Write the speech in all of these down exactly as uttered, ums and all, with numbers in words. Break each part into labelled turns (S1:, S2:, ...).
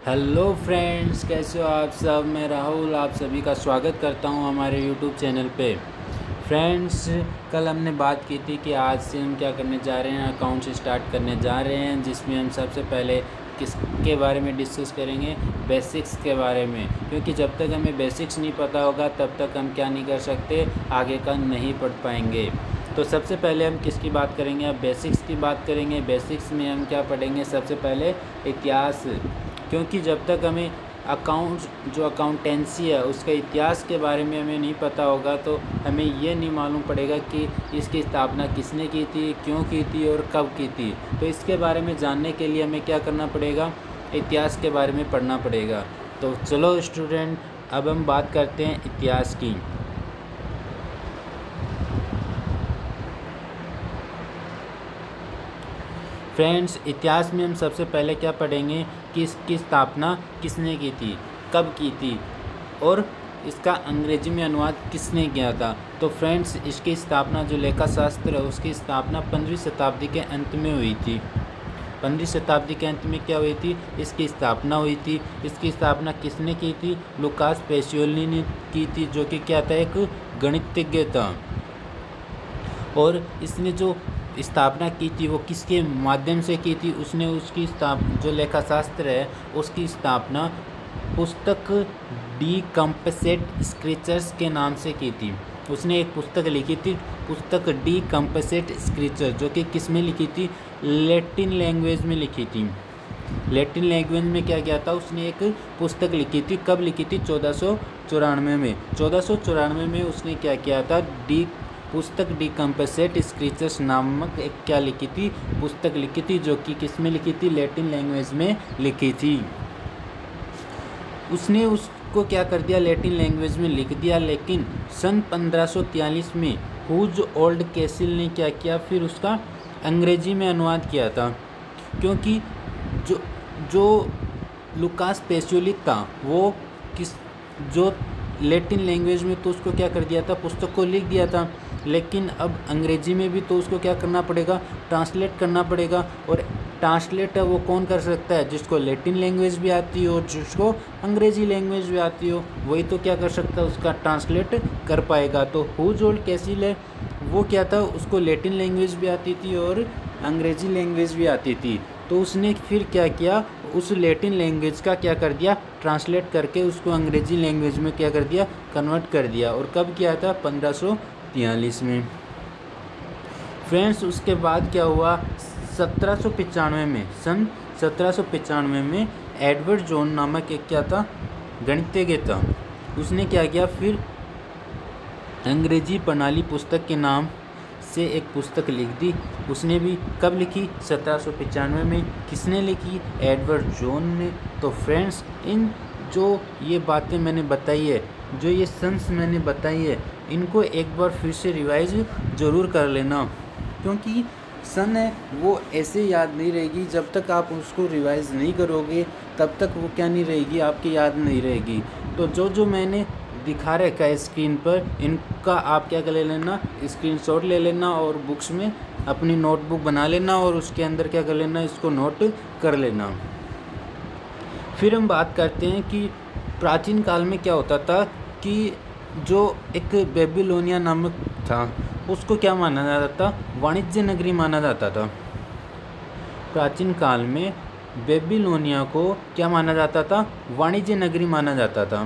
S1: Hello friends, कैसे हो आप सब। मैं राहुल आप सभी का स्वागत करता हूं हमारे यूट्यूब चैनल पे। फ्रेंड्स, कल हमने बात की थी कि आज से हम क्या करने जा रहे हैं, अकाउंट्स स्टार्ट करने जा रहे हैं, जिसमें हम सबसे पहले किसके बारे में डिस्कस करेंगे, बेसिक्स के बारे में। क्योंकि जब तक हमें बेसिक्स नहीं पता होगा तब तक हम क्या नहीं कर सकते, आगे का नहीं पढ़ पाएंगे। तो सबसे पहले हम किसकी बात करेंगे, अब बेसिक्स की बात करेंगे। बेसिक्स में हम क्या पढ़ेंगे, सबसे पहले इतिहास। क्योंकि जब तक हमें अकाउंट्स जो अकाउंटेंसी है उसका इतिहास के बारे में हमें नहीं पता होगा तो हमें ये नहीं मालूम पड़ेगा कि इसकी स्थापना किसने की थी, क्यों की थी और कब की थी। तो इसके बारे में जानने के लिए हमें क्या करना पड़ेगा, इतिहास के बारे में पढ़ना पड़ेगा। तो चलो स्टूडेंट, अब हम बात करते हैं इतिहास की। फ्रेंड्स, इतिहास में हम सबसे पहले क्या पढ़ेंगे कि इसकी स्थापना किसने की थी, कब की थी और इसका अंग्रेजी में अनुवाद किसने किया था। तो फ्रेंड्स, इसकी स्थापना जो लेखा शास्त्र है उसकी स्थापना पंद्रहवीं शताब्दी के अंत में हुई थी। पंद्रहवीं शताब्दी के अंत में क्या हुई थी, इसकी स्थापना हुई थी। इसकी स्थापना किसने की थी, लुकास पेसियोली ने की थी, जो कि क्या था, एक गणितज्ञ था। और इसने जो स्थापना की थी वो किसके माध्यम से की थी, उसने उसकी स्थाप जो लेखा शास्त्र है उसकी स्थापना पुस्तक डी कंपसेट स्क्रिचर्स के नाम से की थी। उसने एक पुस्तक लिखी थी, पुस्तक डी कंपसेट स्क्रिचर, जो कि किस में लिखी थी, लैटिन लैंग्वेज में लिखी थी। लैटिन लैंग्वेज में क्या किया था, उसने एक पुस्तक लिखी थी। कब लिखी थी, चौदह सौ चौरानवे में। चौदह सौ चौरानवे में उसने क्या किया था, डी पुस्तक डी कंपसेट स्क्रिचर्स नामक एक क्या लिखी थी, पुस्तक लिखी थी, जो कि किस में लिखी थी, लैटिन लैंग्वेज में लिखी थी। उसने उसको क्या कर दिया, लैटिन लैंग्वेज में लिख दिया। लेकिन सन पंद्रह सौ तैंतालीस में हुज ओल्ड कैसिल ने क्या किया, फिर उसका अंग्रेजी में अनुवाद किया था। क्योंकि जो जो लुकास पेसियोली था वो किस जो लैटिन लैंग्वेज में तो उसको क्या कर दिया था, पुस्तक को लिख दिया था। लेकिन अब अंग्रेजी में भी तो उसको क्या करना पड़ेगा, ट्रांसलेट करना पड़ेगा। और ट्रांसलेट है वो कौन कर सकता है, जिसको लैटिन लैंग्वेज भी आती हो और जिसको अंग्रेजी लैंग्वेज भी आती हो, वही तो क्या कर सकता है, उसका ट्रांसलेट कर पाएगा। तो हुज ओल्ड कैसिल है वो क्या था, उसको लैटिन लैंग्वेज भी आती थी और अंग्रेजी लैंग्वेज भी आती थी। तो उसने फिर क्या किया, उस लैटिन लैंग्वेज का क्या कर दिया, ट्रांसलेट करके उसको अंग्रेजी लैंग्वेज में क्या कर दिया, कन्वर्ट कर दिया। और कब किया था, पंद्रह सौ तैंतालीस में। फ्रेंड्स, उसके बाद क्या हुआ, सत्रह सौ पचानवे में सन सत्रह सौ पचानवे में एडवर्ड जॉन नामक एक क्या था, गणितज्ञ था। उसने क्या किया, फिर अंग्रेजी प्रणाली पुस्तक के नाम से एक पुस्तक लिख दी। उसने भी कब लिखी, सत्रह सौ पचानवे में। किसने लिखी, एडवर्ड जॉन ने। तो फ्रेंड्स, इन जो ये बातें मैंने बताई है, जो ये सन्स मैंने बताई है, इनको एक बार फिर से रिवाइज ज़रूर कर लेना। क्योंकि सन है वो ऐसे याद नहीं रहेगी, जब तक आप उसको रिवाइज नहीं करोगे तब तक वो क्या नहीं रहेगी, आपकी याद नहीं रहेगी। तो जो जो मैंने दिखा रखा है स्क्रीन पर, इनका आप क्या कर ले लेना, स्क्रीनशॉट ले लेना और बुक्स में अपनी नोटबुक बना लेना और उसके अंदर क्या कर लेना, इसको नोट कर लेना। फिर हम बात करते हैं कि प्राचीन काल में क्या होता था कि जो एक बेबीलोनिया नामक था उसको क्या माना जाता था, वाणिज्य नगरी माना जाता था। प्राचीन काल में बेबीलोनिया को क्या माना जाता था, वाणिज्य नगरी माना जाता था।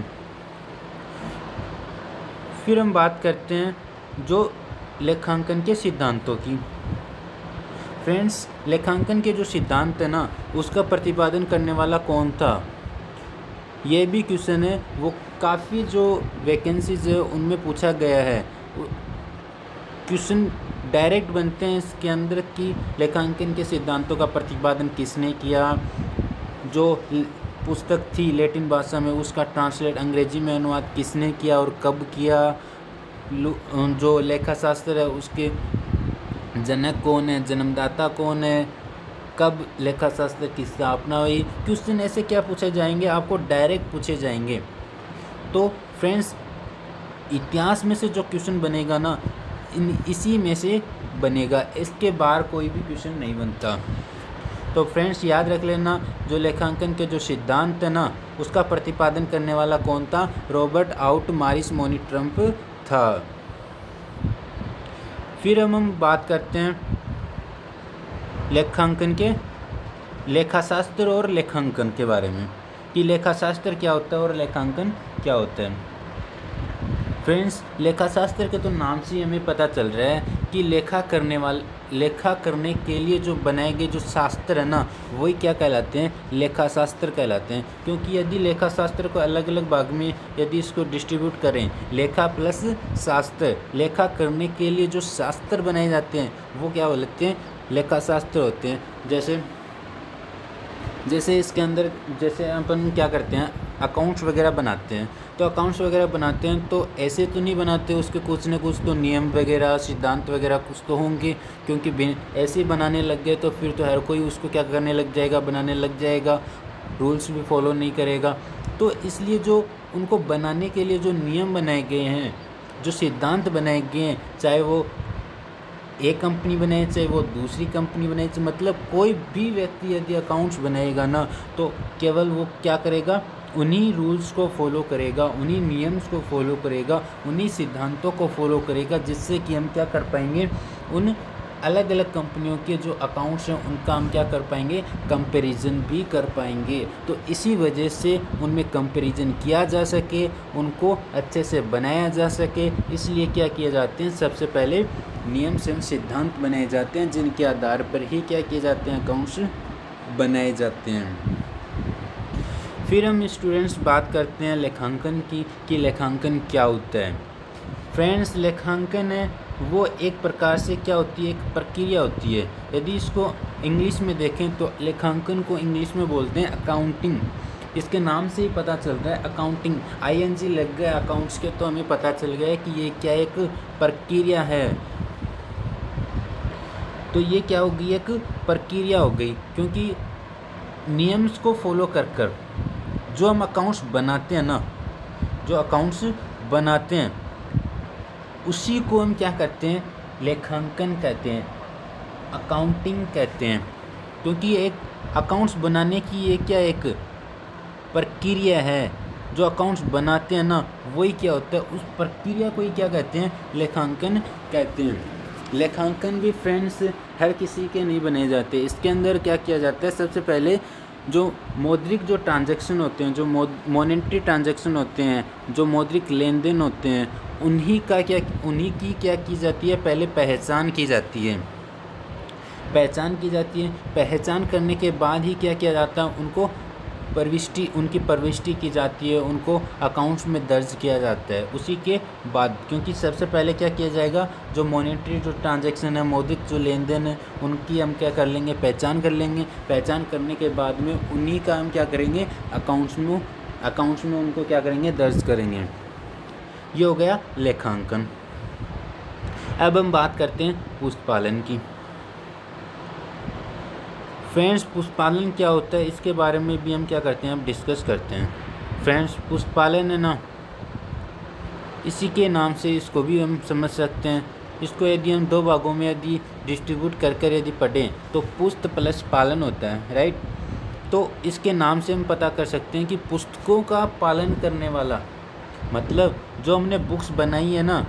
S1: फिर हम बात करते हैं जो लेखांकन के सिद्धांतों की। फ्रेंड्स, लेखांकन के जो सिद्धांत है ना, उसका प्रतिपादन करने वाला कौन था, ये भी क्वेश्चन है। वो काफ़ी जो वैकेंसीज है उनमें पूछा गया है। क्वेश्चन डायरेक्ट बनते हैं इसके अंदर कि लेखांकन के सिद्धांतों का प्रतिपादन किसने किया, जो पुस्तक थी लैटिन भाषा में उसका ट्रांसलेट अंग्रेजी में अनुवाद किसने किया और कब किया, जो लेखा शास्त्र है उसके जनक कौन है, जन्मदाता कौन है, कब लेखा शास्त्र की स्थापना हुई। क्वेश्चन ऐसे क्या पूछे जाएंगे, आपको डायरेक्ट पूछे जाएंगे। तो फ्रेंड्स, इतिहास में से जो क्वेश्चन बनेगा ना, इन इसी में से बनेगा, इसके बाहर कोई भी क्वेश्चन नहीं बनता। तो फ्रेंड्स याद रख लेना, जो लेखांकन के जो सिद्धांत है ना, उसका प्रतिपादन करने वाला कौन था? रॉबर्ट आउट मारिस मोनी ट्रम्प था। फिर हम हम बात करते हैं लेखांकन के लेखाशास्त्र और लेखांकन के बारे में, कि लेखाशास्त्र क्या होता है और लेखांकन क्या होता है। फ्रेंड्स लेखाशास्त्र के तो नाम से ही हमें पता चल रहा है कि लेखा करने वाले लेखा करने के लिए जो बनाए गए जो शास्त्र है ना, वही क्या कहलाते हैं? लेखाशास्त्र कहलाते हैं। क्योंकि यदि लेखाशास्त्र को अलग अलग भाग में यदि इसको डिस्ट्रीब्यूट करें, लेखा प्लस शास्त्र, लेखा करने के लिए जो शास्त्र बनाए जाते हैं वो क्या बोलते हैं? लेखाशास्त्र होते हैं। जैसे जैसे इसके अंदर जैसे अपन क्या करते हैं, अकाउंट्स वगैरह बनाते हैं, तो अकाउंट्स वगैरह बनाते हैं तो ऐसे तो नहीं बनाते, उसके कुछ न कुछ तो नियम वगैरह सिद्धांत वगैरह कुछ तो होंगे। क्योंकि ऐसे ही बनाने लग गए तो फिर तो हर कोई उसको क्या करने लग जाएगा, बनाने लग जाएगा, रूल्स भी फॉलो नहीं करेगा। तो इसलिए जो उनको बनाने के लिए जो नियम बनाए गए हैं, जो सिद्धांत बनाए गए हैं, चाहे वो एक कंपनी बनाए चाहे वो दूसरी कंपनी बनाए, मतलब कोई भी व्यक्ति यदि अकाउंट्स बनाएगा ना, तो केवल वो क्या करेगा? उन्हीं रूल्स को फॉलो करेगा, उन्हीं नियम्स को फॉलो करेगा, उन्हीं सिद्धांतों को फॉलो करेगा, जिससे कि हम क्या कर पाएंगे? उन अलग अलग कंपनियों के जो अकाउंट्स हैं उनका हम क्या कर पाएंगे? कंपैरिजन भी कर पाएंगे। तो इसी वजह से उनमें कंपैरिजन किया जा सके, उनको अच्छे से बनाया जा सके, इसलिए क्या किए जाते हैं? सबसे पहले नियम एवं सिद्धांत बनाए जाते हैं, जिनके आधार पर ही क्या किए जाते हैं? अकाउंट्स बनाए जाते हैं। फिर हम स्टूडेंट्स बात करते हैं लेखांकन की, कि लेखांकन क्या होता है। फ्रेंड्स लेखांकन है वो एक प्रकार से क्या होती है? एक प्रक्रिया होती है। यदि इसको इंग्लिश में देखें तो लेखांकन को इंग्लिश में बोलते हैं अकाउंटिंग। इसके नाम से ही पता चल रहा है अकाउंटिंग, आई एन जी लग गया अकाउंट्स के, तो हमें पता चल गया कि ये क्या एक प्रक्रिया है। तो ये क्या होगी? एक प्रक्रिया हो गई, क्योंकि नियम्स को फॉलो कर कर जो हम अकाउंट्स बनाते हैं ना, जो अकाउंट्स बनाते हैं उसी को हम क्या करते हैं? लेखांकन कहते हैं, अकाउंटिंग कहते हैं। क्योंकि एक अकाउंट्स बनाने की ये क्या एक प्रक्रिया है, जो अकाउंट्स बनाते हैं ना वही क्या होता है? उस प्रक्रिया को ही क्या कहते हैं? लेखांकन कहते हैं। लेखांकन भी फ्रेंड्स हर किसी के नहीं बनाए जाते। इसके अंदर क्या किया जाता है? सबसे पहले जो मौद्रिक जो ट्रांजैक्शन होते हैं, जो मॉनेटरी ट्रांजैक्शन होते हैं, जो मौद्रिक लेन देन होते हैं, उन्हीं का क्या उन्हीं की क्या की जाती है? पहले पहचान की जाती है। पहचान की जाती है पहचान करने के बाद ही क्या किया जाता है? उनको प्रविष्टि उनकी प्रविष्टि की जाती है, उनको अकाउंट्स में दर्ज किया जाता है उसी के बाद। क्योंकि सबसे पहले क्या किया जाएगा? जो मॉनेटरी जो ट्रांजैक्शन है, मौद्रिक जो लेन देन है, उनकी हम क्या कर लेंगे? पहचान कर लेंगे। पहचान करने के बाद में उन्हीं का हम क्या करेंगे? अकाउंट्स में अकाउंट्स में उनको क्या करेंगे? दर्ज करेंगे। ये हो गया लेखांकन। अब हम बात करते हैं पुस्तपालन की। फ्रेंड्स पुस्तपालन क्या होता है इसके बारे में भी हम क्या करते हैं? हम डिस्कस करते हैं। फ्रेंड्स पुस्तपालन है ना, इसी के नाम से इसको भी हम समझ सकते हैं। इसको यदि हम दो भागों में यदि डिस्ट्रीब्यूट कर कर यदि पढ़ें तो पुस्त प्लस पालन होता है, राइट। तो इसके नाम से हम पता कर सकते हैं कि पुस्तकों का पालन करने वाला, मतलब जो हमने बुक्स बनाई है ना,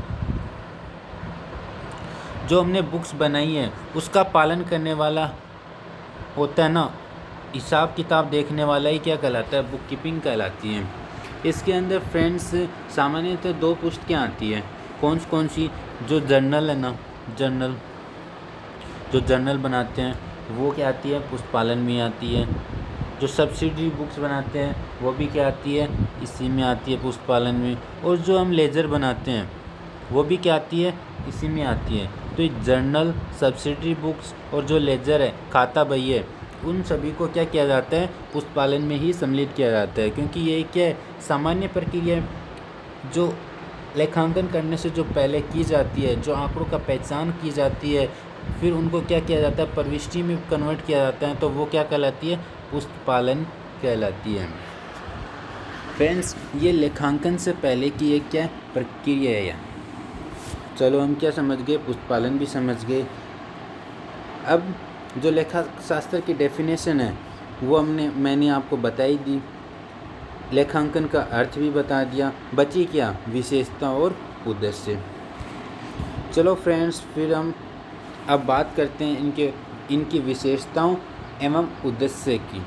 S1: जो हमने बुक्स बनाई है उसका पालन करने वाला होता है ना, हिसाब किताब देखने वाला ही क्या कहलाता है? बुक कीपिंग कहलाती है। इसके अंदर फ्रेंड्स सामान्यतः दो पुस्तकें आती है। कौन कौन सी? जो जर्नल है ना, जर्नल जो जर्नल बनाते हैं वो क्या आती है? पुस्तपालन में आती है। जो सब्सिडरी बुक्स बनाते हैं वो भी क्या आती है? इसी में आती है, पुस्तपालन में। और जो हम लेजर बनाते हैं वो भी क्या आती है? इसी में आती है। तो ये जर्नल, सब्सिडरी बुक्स और जो लेजर है, खाता बही है, उन सभी को क्या किया जाता है? पुस्तपालन में ही सम्मिलित किया जाता है। क्योंकि ये क्या है? सामान्य प्रक्रिया जो लेखांकन करने से जो पहले की जाती है, जो आंकड़ों का पहचान की जाती है, फिर उनको क्या किया जाता है? प्रविष्टि में कन्वर्ट किया जाता है, तो वो क्या कहलाती है? पुस्तपालन कहलाती है। फ्रेंड्स ये लेखांकन से पहले की एक क्या प्रक्रिया है। चलो हम क्या समझ गए? पुस्तपालन भी समझ गए। अब जो लेखा शास्त्र की डेफिनेशन है वो हमने मैंने आपको बताई दी, लेखांकन का अर्थ भी बता दिया, बची क्या विशेषता और उद्देश्य। चलो फ्रेंड्स, फिर हम अब बात करते हैं इनके इनकी विशेषताओं एवं उद्देश्य की।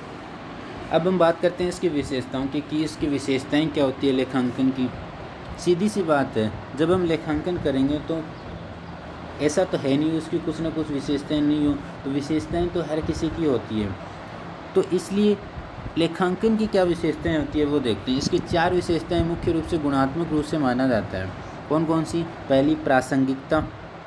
S1: अब हम बात करते हैं इसकी विशेषताओं की कि इसकी विशेषताएं क्या होती है लेखांकन की। सीधी सी बात है, जब हम लेखांकन करेंगे तो ऐसा तो है नहीं उसकी कुछ ना कुछ विशेषताएं नहीं हो, तो विशेषताएं तो हर किसी की होती है। तो इसलिए लेखांकन की क्या विशेषताएं होती है वो देखते हैं। इसकी चार विशेषताएं मुख्य रूप से गुणात्मक रूप से माना जाता है। कौन कौन सी? पहली प्रासंगिकता,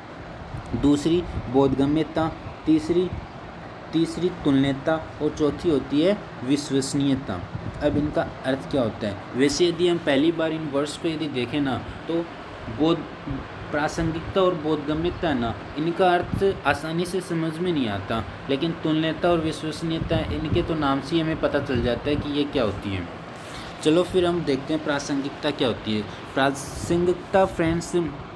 S1: दूसरी बोधगम्यता, तीसरी तीसरी तुलनीयता और चौथी होती है विश्वसनीयता। अब इनका अर्थ क्या होता है? वैसे यदि हम पहली बार इन वर्ड्स को यदि देखें ना तो बोध प्रासंगिकता और बोधगम्यता है ना, इनका अर्थ आसानी से समझ में नहीं आता, लेकिन तुलनीयता और विश्वसनीयता इनके तो नाम से ही हमें पता चल जाता है कि ये क्या होती है। चलो फिर हम देखते हैं प्रासंगिकता क्या होती है। प्रासंगिकता फ्रेंड्स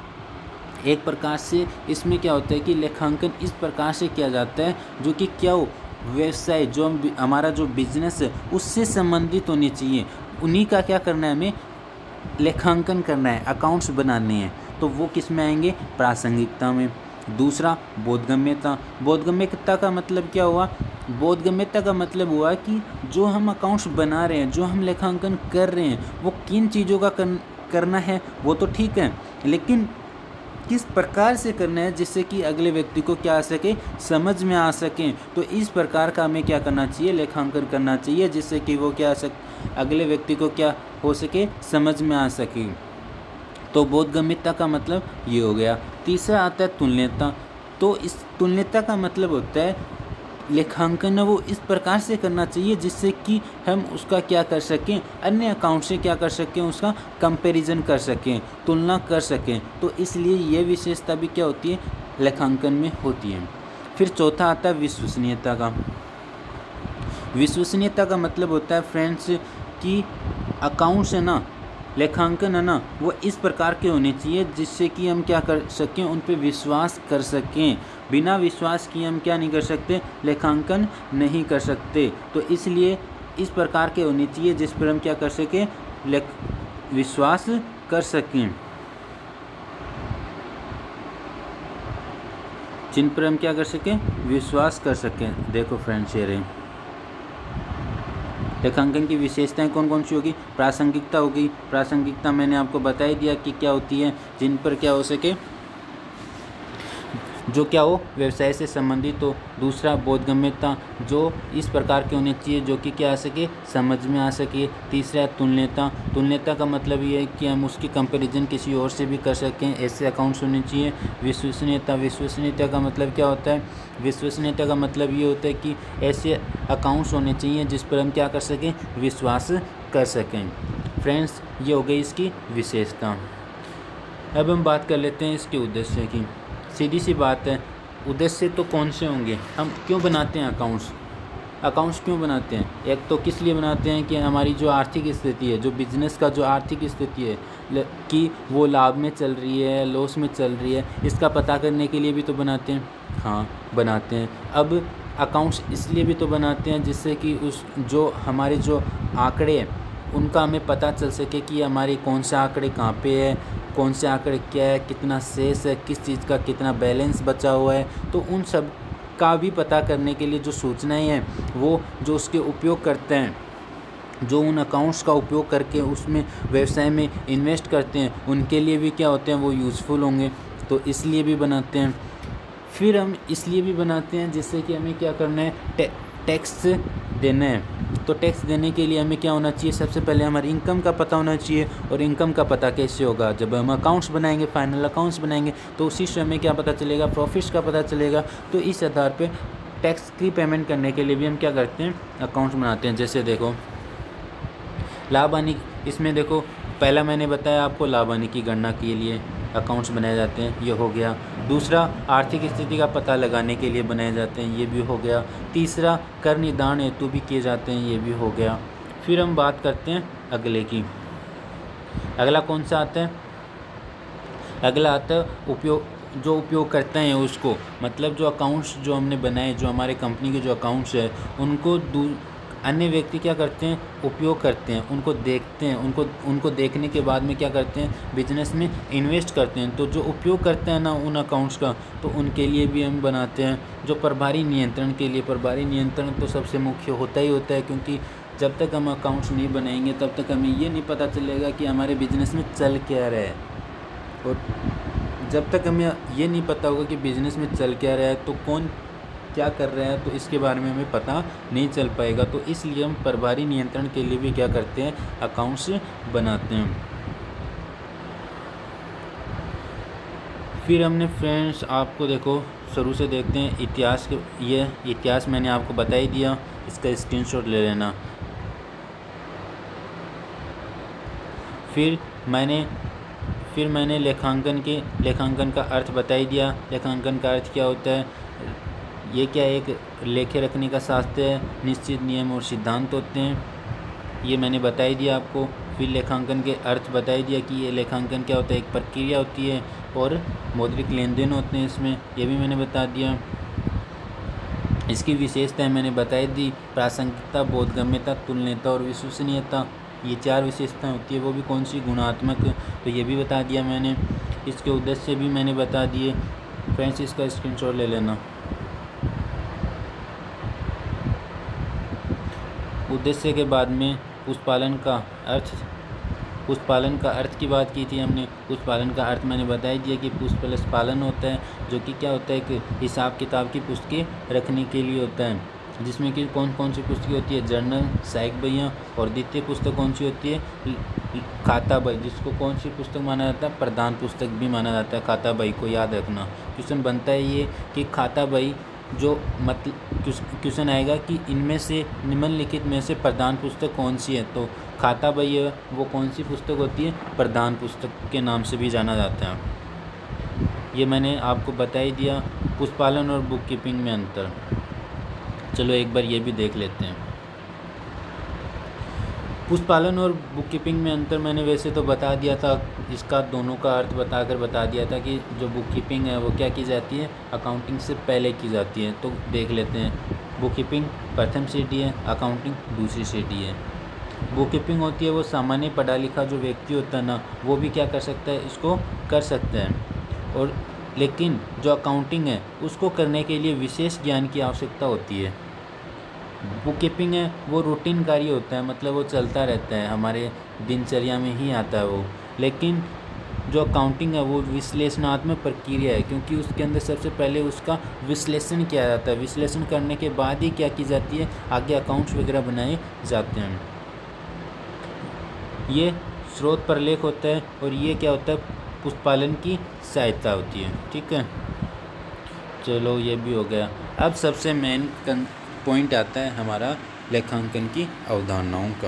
S1: एक प्रकार से इसमें क्या होता है कि लेखांकन इस प्रकार से किया जाता है जो कि क्या हो, व्यवसाय जो हम हमारा जो बिजनेस है उससे संबंधित होनी चाहिए, उन्हीं का क्या करना है, हमें लेखांकन करना है, अकाउंट्स बनाने हैं, तो वो किस में आएंगे? प्रासंगिकता में। दूसरा बोधगम्यता। बोधगम्यता का मतलब क्या हुआ? बोधगम्यता का मतलब हुआ कि जो हम अकाउंट्स बना रहे हैं, जो हम लेखांकन कर रहे हैं, वो किन चीज़ों का कर, करना है वो तो ठीक है, लेकिन किस प्रकार से करना है जिससे कि अगले व्यक्ति को क्या आ सके, समझ में आ सके। तो इस प्रकार का हमें क्या करना चाहिए? लेखांकन करना चाहिए, जिससे कि वो क्या सक अगले व्यक्ति को क्या हो सके, समझ में आ सके। तो बोधगम्यता का मतलब ये हो गया। तीसरा आता है तुलनीयता। तो इस तुलनीयता का मतलब होता है लेखांकन वो इस प्रकार से करना चाहिए जिससे कि हम उसका क्या कर सकें, अन्य अकाउंट से क्या कर सकें, उसका कंपैरिजन कर सकें, तुलना कर सकें। तो इसलिए ये विशेषता भी क्या होती है, लेखांकन में होती है। फिर चौथा आता है विश्वसनीयता का। विश्वसनीयता का मतलब होता है फ्रेंड्स कि अकाउंट्स है ना, लेखांकन है ना, वो इस प्रकार के होने चाहिए जिससे कि हम क्या कर सकें, उन पे विश्वास कर सकें। बिना विश्वास किए हम क्या नहीं कर सकते, लेखांकन नहीं कर सकते। तो इसलिए इस प्रकार के होने चाहिए जिस पर हम क्या कर सकें, लेख विश्वास कर सकें, जिन पर हम क्या कर सकें, विश्वास कर सकें। देखो फ्रेंड्स, ये रहे लेखांकन की विशेषताएं कौन कौन सी होगी? प्रासंगिकता होगी। प्रासंगिकता मैंने आपको बता ही दिया कि क्या होती है, जिन पर क्या हो सके, जो क्या हो, व्यवसाय से संबंधित हो। दूसरा बोधगम्यता, जो इस प्रकार के होने चाहिए जो कि क्या आ सके, समझ में आ सके। तीसरा तुलनीयता। तुलनीयता का मतलब ये है कि हम उसकी कंपैरिजन किसी और से भी कर सकें, ऐसे अकाउंट्स होने चाहिए। विश्वसनीयता। विश्वसनीयता का मतलब क्या होता है? विश्वसनीयता का मतलब ये होता है कि ऐसे अकाउंट्स होने चाहिए जिस पर हम क्या कर सकें, विश्वास कर सकें। फ्रेंड्स, ये हो गई इसकी विशेषता। अब हम बात कर लेते हैं इसके उद्देश्य की। सीधी सी बात है, उद्देश्य तो कौन से होंगे? हम क्यों बनाते हैं अकाउंट्स? अकाउंट्स क्यों बनाते हैं? एक तो किस लिए बनाते हैं कि हमारी जो आर्थिक स्थिति है, जो बिजनेस का जो आर्थिक स्थिति है कि वो लाभ में चल रही है, लॉस में चल रही है, इसका पता करने के लिए भी तो बनाते हैं। हाँ, बनाते हैं। अब अकाउंट्स इसलिए भी तो बनाते हैं जिससे कि उस जो हमारे जो आंकड़े हैं उनका हमें पता चल सके कि हमारे कौन से आंकड़े कहाँ पे है, कौन से आंकड़े क्या है, कितना शेष है, किस चीज़ का कितना बैलेंस बचा हुआ है। तो उन सब का भी पता करने के लिए जो सूचनाएं हैं, वो जो उसके उपयोग करते हैं, जो उन अकाउंट्स का उपयोग करके उसमें व्यवसाय में इन्वेस्ट करते हैं, उनके लिए भी क्या होते हैं, वो यूज़फुल होंगे। तो इसलिए भी बनाते हैं। फिर हम इसलिए भी बनाते हैं जिससे कि हमें क्या करना है, टे, टैक्स देना है। तो टैक्स देने के लिए हमें क्या होना चाहिए, सबसे पहले हमारी इनकम का पता होना चाहिए। और इनकम का पता कैसे होगा? जब हम अकाउंट्स बनाएंगे, फाइनल अकाउंट्स बनाएंगे, तो उसी से हमें क्या पता चलेगा, प्रॉफिट्स का पता चलेगा। तो इस आधार पे टैक्स की पेमेंट करने के लिए भी हम क्या करते हैं, अकाउंट्स बनाते हैं। जैसे देखो लाभ हानि, इसमें देखो पहला मैंने बताया आपको, लाभ हानि की गणना के लिए अकाउंट्स बनाए जाते हैं, ये हो गया। दूसरा आर्थिक स्थिति का पता लगाने के लिए बनाए जाते हैं, ये भी हो गया। तीसरा कर निदान हेतु भी किए जाते हैं, ये भी हो गया। फिर हम बात करते हैं अगले की। अगला कौन सा आता है? अगला आता है उपयोग जो उपयोग करते हैं उसको, मतलब जो अकाउंट्स जो हमने बनाए, जो हमारे कंपनी के जो अकाउंट्स है उनको दू अन्य व्यक्ति क्या करते हैं, उपयोग करते हैं, उनको देखते हैं, उनको उनको देखने के बाद में क्या करते हैं, बिजनेस में इन्वेस्ट करते हैं। तो जो उपयोग करते हैं ना उन अकाउंट्स का, तो उनके लिए भी हम बनाते हैं। जो प्रभारी नियंत्रण के लिए, प्रभारी नियंत्रण तो सबसे मुख्य होता ही होता है, क्योंकि जब तक हम अकाउंट्स नहीं बनाएंगे तब तक हमें ये नहीं पता चलेगा कि हमारे बिजनेस में चल क्या रहा है। और जब तक हमें ये नहीं पता होगा कि बिज़नेस में चल क्या रहा है, तो कौन क्या कर रहा है, तो इसके बारे में हमें पता नहीं चल पाएगा। तो इसलिए हम प्रभारी नियंत्रण के लिए भी क्या करते हैं, अकाउंट्स बनाते हैं। फिर हमने फ्रेंड्स आपको देखो शुरू से देखते हैं इतिहास के, ये इतिहास मैंने आपको बता ही दिया, इसका स्क्रीनशॉट ले लेना। फिर मैंने फिर मैंने लेखांकन के लेखांकन का अर्थ बता ही दिया। लेखांकन का अर्थ क्या होता है, ये क्या एक लेखे रखने का शास्त्र है, निश्चित नियम और सिद्धांत होते हैं, ये मैंने बता ही दिया आपको। फिर लेखांकन के अर्थ बता ही दिया कि ये लेखांकन क्या होता है, एक प्रक्रिया होती है और मौद्रिक लेन देन होते हैं इसमें, ये भी मैंने बता दिया। इसकी विशेषताएं मैंने बताई दी, प्रासंगिकता, बोधगम्यता, तुलनीयता और विश्वसनीयता, ये चार विशेषताएं होती है। वो भी कौन सी, गुणात्मक, तो ये भी बता दिया मैंने। इसके उद्देश्य भी मैंने बता दिए। फ्रेंड्स इसका स्क्रीनशॉट ले लेना। उद्देश्य के बाद में पुष्पालन का अर्थ, पुष्पालन का अर्थ की बात की थी हमने। पुष्पालन का अर्थ मैंने बता ही दिया कि पुष्प प्लस पालन होता है, जो कि क्या होता है कि हिसाब किताब की पुस्तकें रखने के लिए होता है, जिसमें कि कौन कौन सी पुस्तकें होती है, जर्नल, सहायक बहियाँ, और द्वितीय पुस्तक कौन सी होती है, खाता बही, जिसको कौन सी पुस्तक माना जाता है, प्रधान पुस्तक भी माना जाता है। खाता बही को याद रखना। क्वेश्चन बनता है ये कि खाता बही जो मतलब क्वेश्चन आएगा कि इनमें से निम्नलिखित में से प्रधान पुस्तक कौन सी है, तो खाता बही है वो कौन सी पुस्तक होती है, प्रधान पुस्तक के नाम से भी जाना जाता है। ये मैंने आपको बता ही दिया। पुष्पालन और बुक कीपिंग में अंतर, चलो एक बार ये भी देख लेते हैं। पुष्पालन और बुक कीपिंग में अंतर मैंने वैसे तो बता दिया था, इसका दोनों का अर्थ बताकर बता दिया था कि जो बुक कीपिंग है वो क्या की जाती है, अकाउंटिंग से पहले की जाती है। तो देख लेते हैं। बुक कीपिंग प्रथम सीढ़ी है, अकाउंटिंग दूसरी सीढ़ी है। बुक कीपिंग होती है वो सामान्य पढ़ा लिखा जो व्यक्ति होता है ना, वो भी क्या कर सकता है, इसको कर सकता है। और लेकिन जो अकाउंटिंग है उसको करने के लिए विशेष ज्ञान की आवश्यकता होती है। बुक कीपिंग है वो रूटीन कार्य होता है, मतलब वो चलता रहता है, हमारे दिनचर्या में ही आता है वो। लेकिन जो अकाउंटिंग है वो विश्लेषणात्मक प्रक्रिया है, क्योंकि उसके अंदर सबसे पहले उसका विश्लेषण किया जाता है। विश्लेषण करने के बाद ही क्या की जाती है, आगे अकाउंट्स वगैरह बनाए जाते हैं। ये स्रोत प्रलेख होता है और ये क्या होता है, पुष्पालन की सहायता होती है। ठीक है, चलो ये भी हो गया। अब सबसे मेन पॉइंट आता है हमारा लेखांकन की अवधारणाओं का।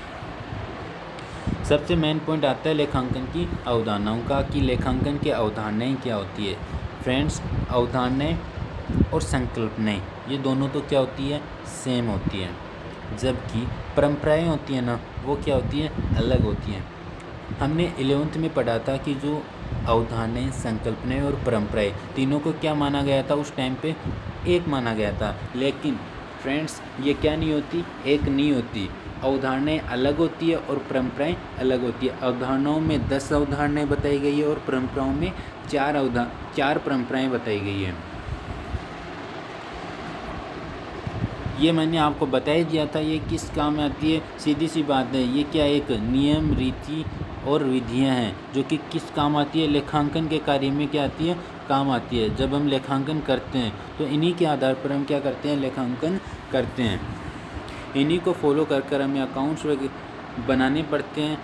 S1: सबसे मेन पॉइंट आता है लेखांकन की अवधारणाओं का कि लेखांकन की अवधारणाएं क्या होती है। फ्रेंड्स, अवधारणाएं और संकल्पनाएं ये दोनों तो क्या होती है, सेम होती है, जबकि परंपराएं होती हैं ना, वो क्या होती हैं, अलग होती हैं। हमने इलेवेंथ में पढ़ा था कि जो अवधारणाएं, संकल्पनाएं और परंपराएं तीनों को क्या माना गया था, उस टाइम पे एक माना गया था। लेकिन फ्रेंड्स ये क्या नहीं होती, एक नहीं होती। अवधारणाएं अलग होती है और परंपराएं अलग होती है। अवधारणाओं में दस अवधारणाएं बताई गई है और परंपराओं में चार अवधा चार परंपराएं बताई गई है। ये मैंने आपको बता ही दिया था, ये किस काम में आती है, सीधी सी बात है, ये क्या एक नियम, रीति और विधियां हैं जो कि किस काम आती है, लेखांकन के कार्य में क्या आती है, काम आती है। जब हम लेखांकन करते हैं तो इन्हीं के आधार पर हम क्या करते हैं, लेखांकन करते हैं। इन्हीं को फॉलो कर कर हमें अकाउंट्स बनाने पड़ते हैं।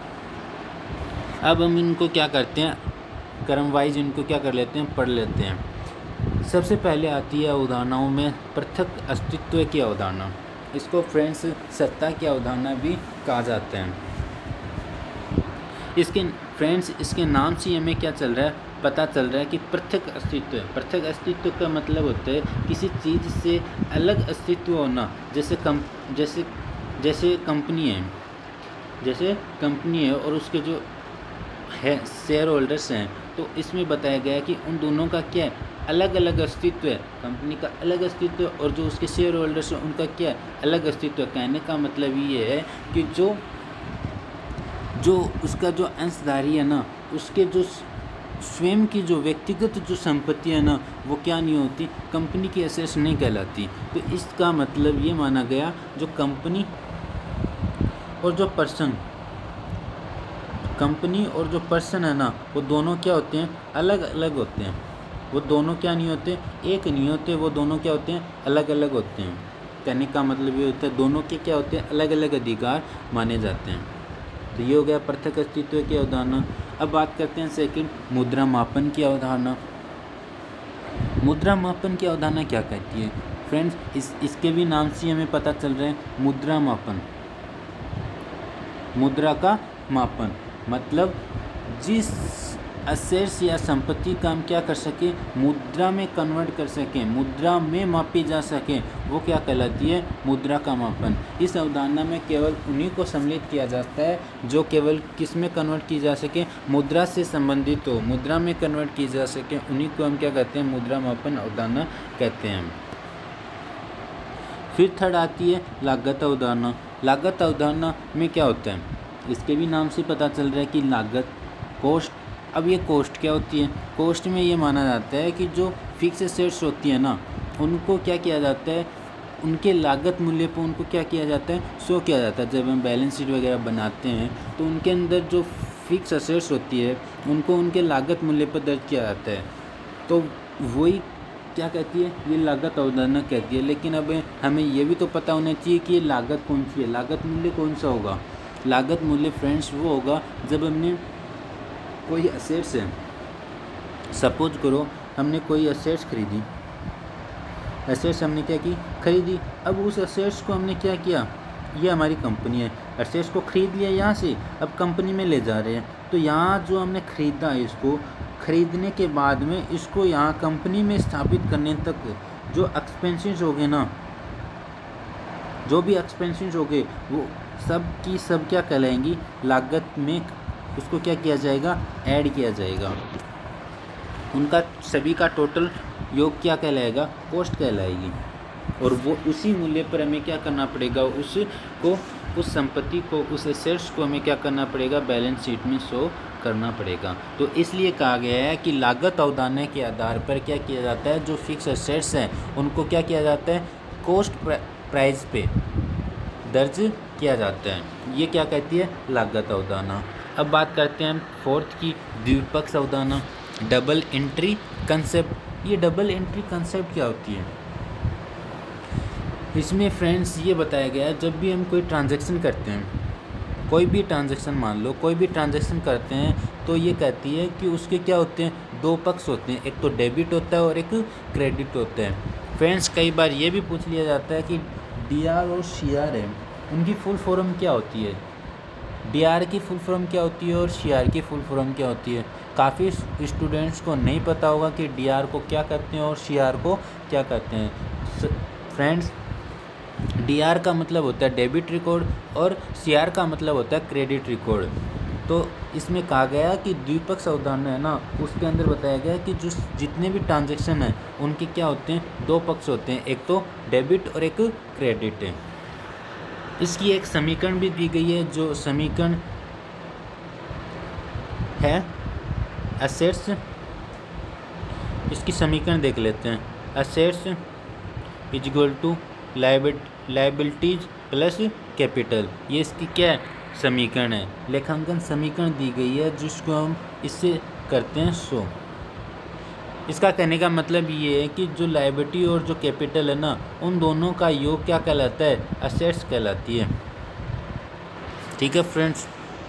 S1: अब हम इनको क्या करते हैं, क्रम वाइज इनको क्या कर लेते हैं, पढ़ लेते हैं। सबसे पहले आती है अवधारणाओं में पृथक अस्तित्व की अवधारणा। इसको फ्रेंड्स सत्ता की अवधारणा भी कहा जाता है। इसके फ्रेंड्स इसके नाम से हमें क्या चल रहा है, पता चल रहा है कि पृथक अस्तित्व है। पृथक अस्तित्व का मतलब होता है किसी चीज़ से अलग अस्तित्व होना। जैसे कम जैसे जैसे कंपनी है जैसे कंपनी है और उसके जो है शेयर होल्डर्स हैं, तो इसमें बताया गया है कि उन दोनों का क्या है, अलग अलग अस्तित्व है। कंपनी का अलग अस्तित्व है और जो उसके शेयर होल्डर्स हैं उनका क्या है, अलग अस्तित्व है। कहने का मतलब ये है कि जो जो उसका जो अंशधारी है ना, उसके जो स्वयं की जो व्यक्तिगत जो संपत्ति है ना, वो क्या नहीं होती, कंपनी की एसेट्स नहीं कहलाती। तो इसका मतलब ये माना गया जो कंपनी और जो पर्सन कंपनी और जो पर्सन है ना, वो दोनों क्या होते हैं, अलग अलग होते हैं। वो दोनों क्या नहीं होते, एक नहीं होते, वो दोनों क्या होते हैं, अलग अलग होते हैं। कहने का मतलब ये होता है दोनों के क्या होते हैं, अलग अलग अधिकार माने जाते हैं। तो ये हो गया पृथक अस्तित्व की अवधारणा। अब बात करते हैं सेकंड, मुद्रा मापन की अवधारणा। मुद्रा मापन की अवधारणा क्या कहती है फ्रेंड्स, इस इसके भी नाम से हमें पता चल रहा है, मुद्रा मापन। मुद्रा का मापन मतलब जिस असेट्स या संपत्ति का हम क्या कर सके, मुद्रा में कन्वर्ट कर सकें, मुद्रा में मापी जा सके, वो क्या कहलाती है, मुद्रा का मापन। इस अवधारणा में केवल उन्हीं को सम्मिलित किया जाता है जो केवल किस में कन्वर्ट की जा सके, मुद्रा से संबंधित हो, मुद्रा में कन्वर्ट की जा सके, उन्हीं को हम क्या कहते हैं, मुद्रा मापन अवधारणा कहते हैं। फिर थर्ड आती है लागत अवधारणा। लागत अवधारणा में क्या होता है, इसके भी नाम से पता चल रहा है कि लागत, कॉस्ट। अब ये कॉस्ट क्या होती है, कॉस्ट में ये माना जाता है कि जो फिक्स एसेट्स होती है ना, उनको क्या किया जाता है, उनके लागत मूल्य पर उनको क्या किया जाता है, शो किया जाता है। जब हम बैलेंस शीट वगैरह बनाते हैं तो उनके अंदर जो फिक्स एसेट्स होती है उनको उनके लागत मूल्य पर दर्ज किया जाता है। तो वही क्या कहती है, ये लागत अवधारणा कहती है। लेकिन अब हमें ये भी तो पता होना चाहिए कि ये लागत कौन सी है, लागत मूल्य कौन सा होगा। लागत मूल्य फ्रेंड्स वो होगा जब हमने कोई असेट्स है, सपोज करो हमने कोई असेट्स खरीदी, असेट्स हमने क्या की, खरीदी। अब उस असेट्स को हमने क्या किया, ये हमारी कंपनी है, असेट्स को खरीद लिया यहाँ से, अब कंपनी में ले जा रहे हैं। तो यहाँ जो हमने खरीदा है, इसको खरीदने के बाद में इसको यहाँ कंपनी में स्थापित करने तक जो एक्सपेंसेस हो गए ना, जो भी एक्सपेंसेस हो गए वो सब की सब क्या कहलाएंगी, लागत में उसको क्या किया जाएगा, ऐड किया जाएगा। उनका सभी का टोटल योग क्या कहलाएगा, कॉस्ट कहलाएगी। और वो उसी मूल्य पर हमें क्या करना पड़ेगा, उसको उस संपत्ति को, उस एसेट्स को हमें क्या करना पड़ेगा, बैलेंस शीट में शो करना पड़ेगा। तो इसलिए कहा गया है कि लागत अवधारणा के आधार पर क्या किया जाता है, जो फिक्स एसेट्स हैं उनको क्या किया जाता है, कॉस्ट प्राइस पे दर्ज किया जाता है। ये क्या कहती है, लागत अवधारणा। अब बात करते हैं फोर्थ की, द्विपक्ष अवधारणा, डबल एंट्री कंसेप्ट। ये डबल एंट्री कंसेप्ट क्या होती है, इसमें फ्रेंड्स ये बताया गया है जब भी हम कोई ट्रांजैक्शन करते हैं, कोई भी ट्रांजैक्शन मान लो कोई भी ट्रांजैक्शन करते हैं, तो ये कहती है कि उसके क्या होते हैं, दो पक्ष होते हैं, एक तो डेबिट होता है और एक क्रेडिट होता है। फ्रेंड्स कई बार ये भी पूछ लिया जाता है कि डी आर और सी आर है, उनकी फुल फॉर्म क्या होती है, डी आर की फुल फॉर्म क्या होती है और सी आर की फुल फॉर्म क्या होती है। काफ़ी स्टूडेंट्स को नहीं पता होगा कि डी आर को क्या कहते हैं और सी आर को क्या कहते हैं। फ्रेंड्स डी आर का मतलब होता है डेबिट रिकॉर्ड और सी आर का मतलब होता है क्रेडिट रिकॉर्ड। तो इसमें कहा गया कि द्विपक्ष अवधारणा है ना, उसके अंदर बताया गया कि जो जितने भी ट्रांजैक्शन हैं उनके क्या होते हैं, दो पक्ष होते हैं, एक तो डेबिट और एक क्रेडिट है। इसकी एक समीकरण भी दी गई है, जो समीकरण है एसेट्स, इसकी समीकरण देख लेते हैं। Assets is equal to liabilities plus capital, ये इसकी क्या है, समीकरण है, लेखांकन समीकरण दी गई है जिसको हम इससे करते हैं शो। इसका कहने का मतलब ये है कि जो लायबिलिटी और जो कैपिटल है ना, उन दोनों का योग क्या कहलाता है, असेट्स कहलाती है। ठीक है फ्रेंड्स,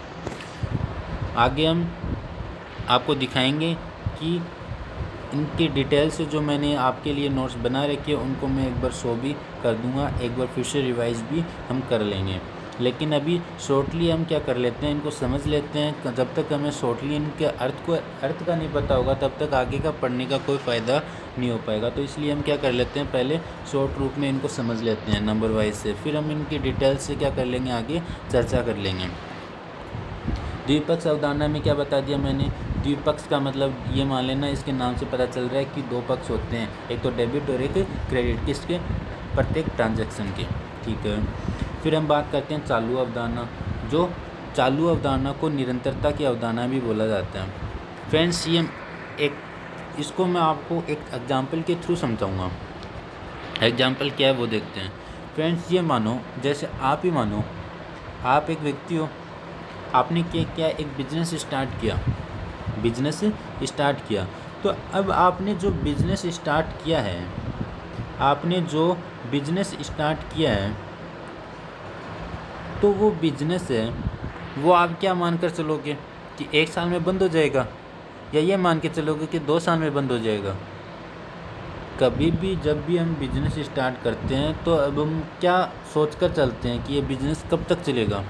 S1: आगे हम आपको दिखाएंगे कि इनकी डिटेल से जो मैंने आपके लिए नोट्स बना रखे हैं उनको मैं एक बार शो भी कर दूंगा, एक बार फिर से रिवाइज भी हम कर लेंगे। लेकिन अभी शॉर्टली हम क्या कर लेते हैं, इनको समझ लेते हैं। जब तक हमें शॉर्टली इनके अर्थ को अर्थ का नहीं पता होगा तब तक आगे का पढ़ने का कोई फ़ायदा नहीं हो पाएगा। तो इसलिए हम क्या कर लेते हैं, पहले शॉर्ट रूप में इनको समझ लेते हैं नंबर वाइज से, फिर हम इनकी डिटेल से क्या कर लेंगे, आगे चर्चा कर लेंगे। द्विपक्ष अवधारणा में क्या बता दिया मैंने द्विपक्ष का मतलब ये मान लेना, इसके नाम से पता चल रहा है कि दो पक्ष होते हैं, एक तो डेबिट और एक क्रेडिट, किसके, प्रत्येक ट्रांजैक्शन के। ठीक है, फिर हम बात करते हैं चालू अवधारणा। जो चालू अवधारणा को निरंतरता की अवधारणा भी बोला जाता है। फ्रेंड्स ये एक, इसको मैं आपको एक एग्जाम्पल के थ्रू समझाऊंगा। एग्जाम्पल क्या है वो देखते हैं। फ्रेंड्स ये मानो, जैसे आप ही मानो आप एक व्यक्ति हो, आपने क्या क्या एक बिजनेस स्टार्ट किया, बिजनेस स्टार्ट किया तो अब आपने जो बिजनेस स्टार्ट किया है, आपने जो बिजनेस स्टार्ट किया है तो वो बिजनेस है वो आप क्या मानकर चलोगे कि एक साल में बंद हो जाएगा, या ये मान के चलोगे कि दो साल में बंद हो जाएगा। कभी भी जब भी हम बिजनेस स्टार्ट करते हैं तो अब हम क्या सोचकर चलते हैं कि ये बिजनेस कब तक चलेगा।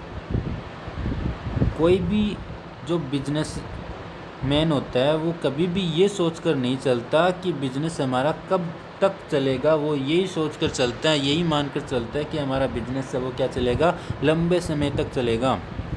S1: कोई भी जो बिजनेस मैन होता है वो कभी भी ये सोचकर नहीं चलता कि बिजनेस हमारा कब तक चलेगा, वो यही सोचकर चलता है, यही मानकर चलता है कि हमारा बिजनेस है वो क्या चलेगा, लंबे समय तक चलेगा।